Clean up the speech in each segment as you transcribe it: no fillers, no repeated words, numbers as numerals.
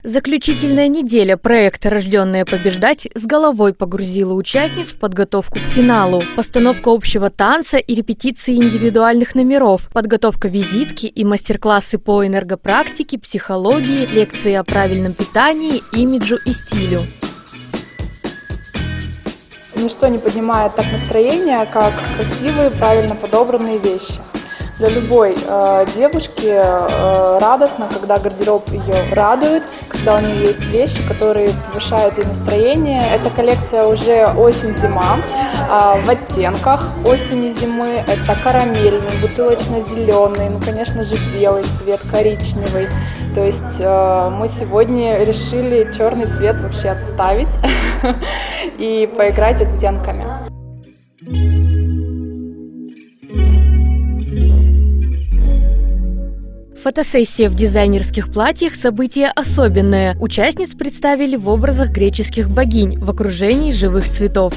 Заключительная неделя проекта «Рожденные побеждать» с головой погрузила участниц в подготовку к финалу. Постановка общего танца и репетиции индивидуальных номеров, подготовка визитки и мастер-классы по энергопрактике, психологии, лекции о правильном питании, имиджу и стилю. Ничто не поднимает так настроение, как красивые, правильно подобранные вещи. Для любой девушки радостно, когда гардероб ее радует, когда у нее есть вещи, которые повышают ей настроение. Эта коллекция уже осень-зима в оттенках осени и зимы. Это карамельный, бутылочно-зеленый, конечно же белый цвет, коричневый. То есть мы сегодня решили черный цвет вообще отставить и поиграть оттенками. Фотосессия в дизайнерских платьях – событие особенное. Участниц представили в образах греческих богинь в окружении живых цветов.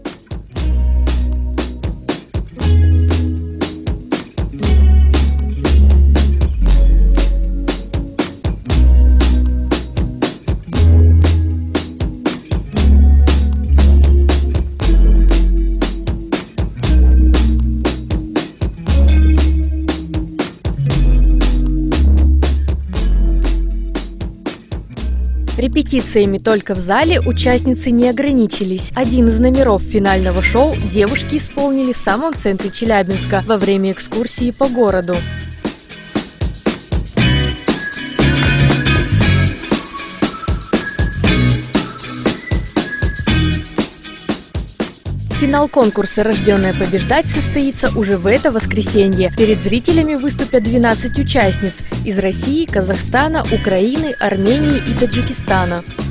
Репетициями только в зале участницы не ограничились. Один из номеров финального шоу девушки исполнили в самом центре Челябинска во время экскурсии по городу. Финал конкурса «Рожденные побеждать» состоится уже в это воскресенье. Перед зрителями выступят 12 участниц из России, Казахстана, Украины, Армении и Таджикистана.